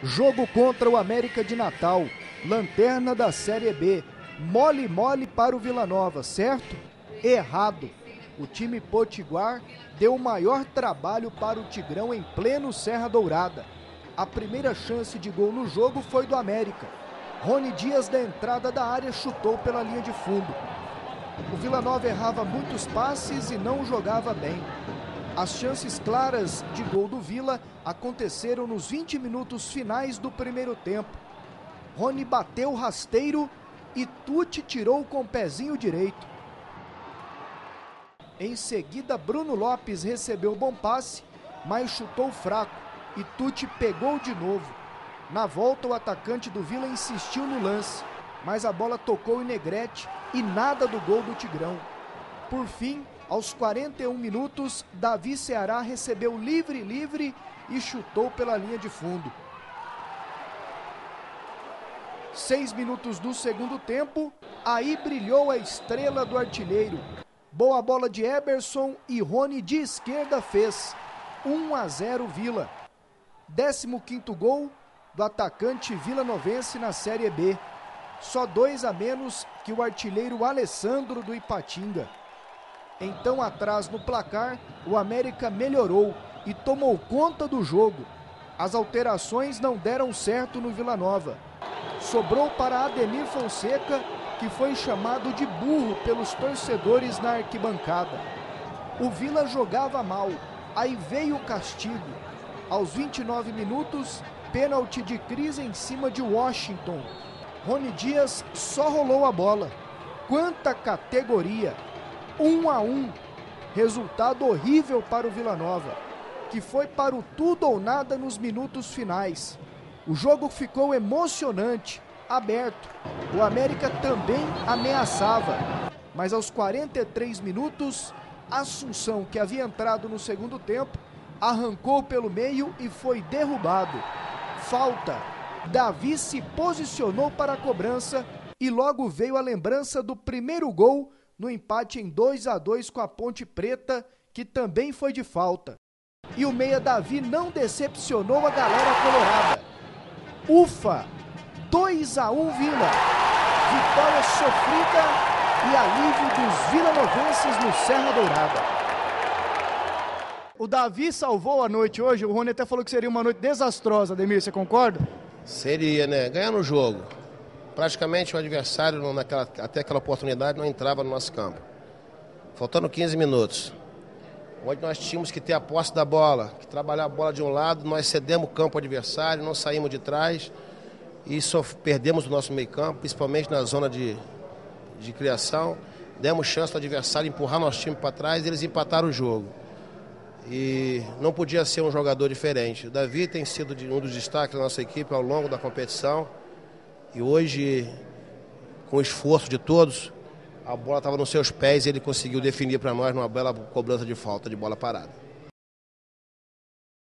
Jogo contra o América de Natal, lanterna da Série B. Mole para o Vila Nova, certo? Errado. O time potiguar deu o maior trabalho para o Tigrão em pleno Serra Dourada. A primeira chance de gol no jogo foi do América. Rony Dias, da entrada da área, chutou pela linha de fundo. O Vila Nova errava muitos passes e não jogava bem. As chances claras de gol do Vila aconteceram nos 20 minutos finais do primeiro tempo. Rony bateu rasteiro e Tuti tirou com o pezinho direito. Em seguida, Bruno Lopes recebeu bom passe, mas chutou fraco e Tuti pegou de novo. Na volta, o atacante do Vila insistiu no lance, mas a bola tocou em Negrete e nada do gol do Tigrão. Por fim, aos 41 minutos, Davi Ceará recebeu livre e chutou pela linha de fundo. 6 minutos do segundo tempo, aí brilhou a estrela do artilheiro. Boa bola de Eberson e Rony de esquerda fez. 1-0 Vila. 15º gol do atacante vilanovense na Série B. Só 2 a menos que o artilheiro Alessandro do Ipatinga. Então, atrás no placar, o América melhorou e tomou conta do jogo. As alterações não deram certo no Vila Nova. Sobrou para Ademir Fonseca, que foi chamado de burro pelos torcedores na arquibancada. O Vila jogava mal, aí veio o castigo. Aos 29 minutos, pênalti de Cris em cima de Washington. Rony Dias só rolou a bola. Quanta categoria! 1-1, resultado horrível para o Vila Nova, que foi para o tudo ou nada nos minutos finais. O jogo ficou emocionante, aberto. O América também ameaçava, mas aos 43 minutos, Assunção, que havia entrado no segundo tempo, arrancou pelo meio e foi derrubado. Falta. Davi se posicionou para a cobrança e logo veio a lembrança do primeiro gol no empate em 2-2 com a Ponte Preta, que também foi de falta. E o meia Davi não decepcionou a galera colorada. Ufa! 2-1 Vila. Vitória sofrida e alívio dos vilanovenses no Serra Dourada. O Davi salvou a noite hoje. O Rony até falou que seria uma noite desastrosa, Ademir, você concorda? Seria, né? Ganhar no jogo. Praticamente o adversário, até aquela oportunidade, não entrava no nosso campo. Faltando 15 minutos, onde nós tínhamos que ter a posse da bola, que trabalhar a bola de um lado, nós cedemos o campo ao adversário, não saímos de trás e só perdemos o nosso meio campo, principalmente na zona de criação. Demos chance ao adversário empurrar nosso time para trás e eles empataram o jogo. E não podia ser um jogador diferente. O Davi tem sido um dos destaques da nossa equipe ao longo da competição. E hoje, com o esforço de todos, a bola estava nos seus pés e ele conseguiu definir para nós numa bela cobrança de falta de bola parada.